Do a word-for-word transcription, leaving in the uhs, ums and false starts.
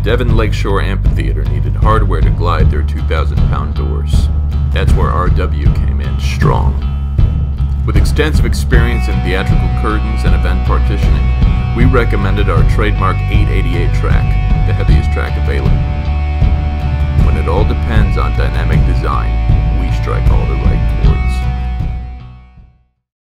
Devon Lakeshore Amphitheater needed hardware to glide their two thousand pound doors. That's where R W came in strong. With extensive experience in theatrical curtains and event partitioning, we recommended our trademark eight eighty-eight track, the heaviest track available.